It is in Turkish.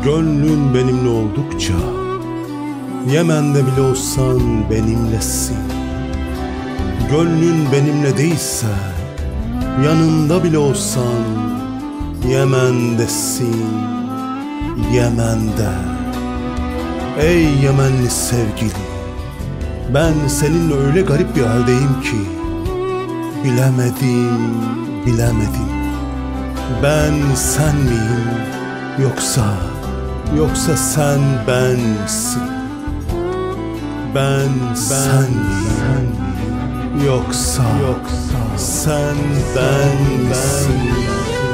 Gönlün benimle oldukça, Yemen'de bile olsan benimlesin. Gönlün benimle değilse, yanında bile olsan Yemen'desin, Yemen'de. Ey Yemenli sevgili, ben seninle öyle garip bir haldeyim ki bilemedim. Ben sen miyim yoksa sen bensin? Ben sen miyim yoksa sen bensin?